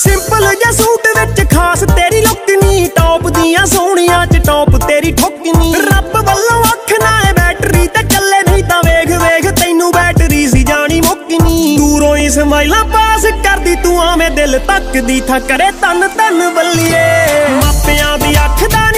Simple जा suit विच खास तेरी लुक नी, टॉप दियां सोहणियां च टॉप तेरी ठुक नी। रब वल्लों अख ना है बैटरी ते चले नहीं तां वेख वेख तैनू बैटरी सी जानी मुक्कनी। दूरों ही स्माइलां पास करदी तू आवें दिल तकदी था करे तन तन बल्लिए। मापियां दी अख दा